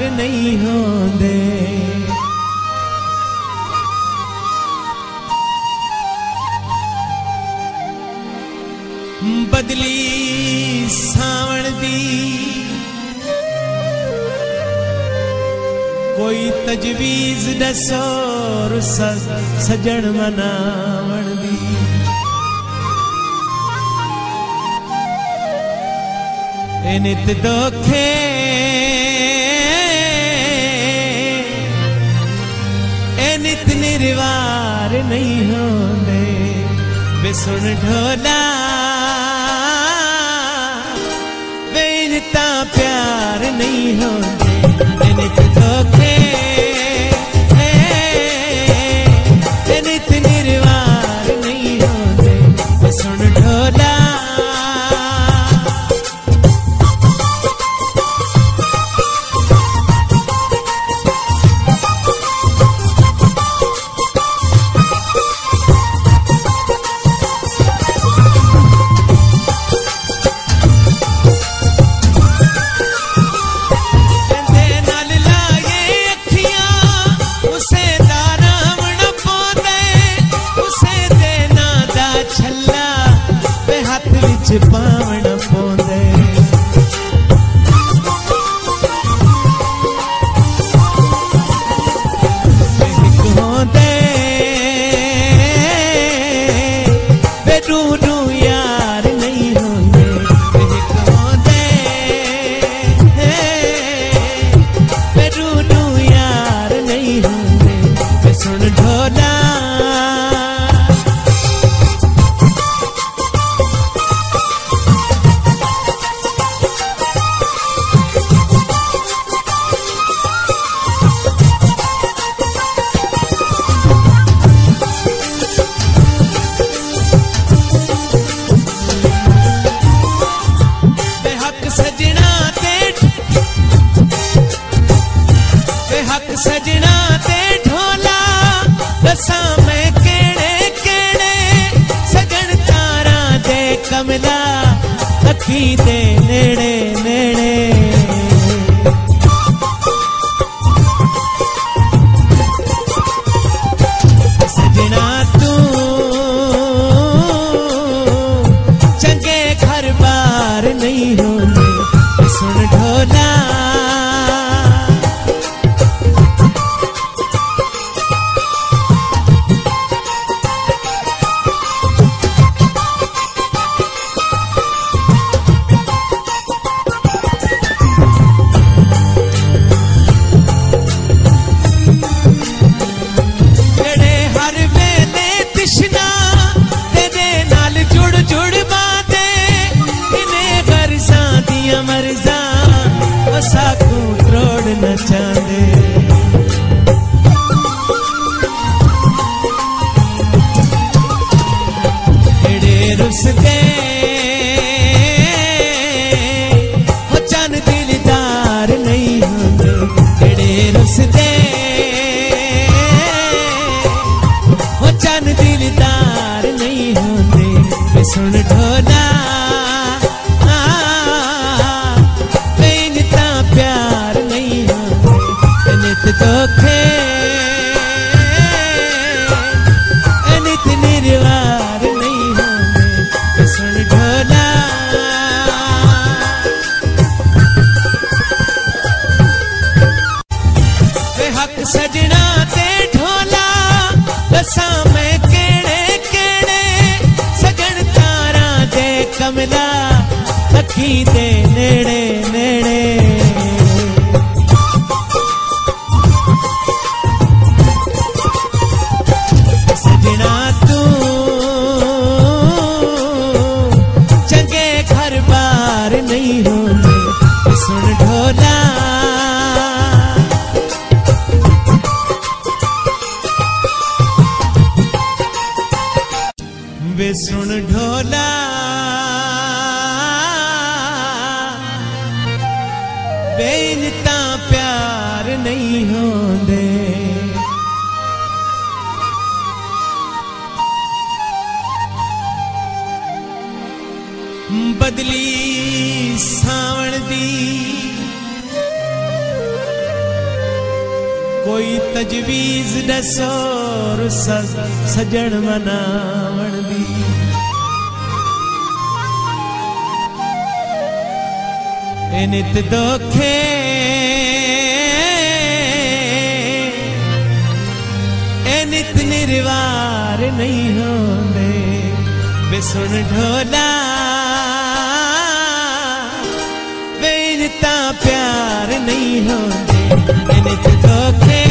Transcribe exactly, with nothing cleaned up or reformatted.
नहीं होंदे। बदली सावण दी कोई तजवीज दसो रुसा सजन मनावण दी। ए नित दोखे ए नित निर्वार नहीं होंदे। वे सुन ढोला वे इनता प्यार नहीं होंदे। ए नित दोखे ए नित निर्वार नहीं होंदे। वे सुन ढोला पावण पोंदे। होंदे वे डूडू यार नहीं होंदे। होंदे वे डूडू यार नहीं होंदे। वे सुन ढोला सजना ते ढोला दसा मैं केड़े केड़े सगन तारा दे कमला अखी दे नेड़े नेड़े। सजना तू चंगे घर बार नहीं होंदे। सुन ढोला मरजा साकू त्रोड़ न चांदे। एड़े रुसदे हो चन दिलदार नहीं होंदे। एड़े रुसदे हो चन दिलदार नहीं होंदे। वे सुन ढोला दोखे नित निर्वार नहीं होंदे। सुन ढोला वे हक सजना ते ढोला दसा मैं केड़े केड़े सगन तारा दे कमला अखी दे नेड़े नेड़े। नहीं होंदे। सुन ढोला वे सुन ढोला वे इनता प्यार नहीं होंदे। बदली सावण दी कोई तजवीज दसो सजण मनावण दी। ए नित दोखे ए नित निर्वार नहीं होंदे वे सुन ढोला वे इनता प्यार नहीं होंदे। ए नित दोखे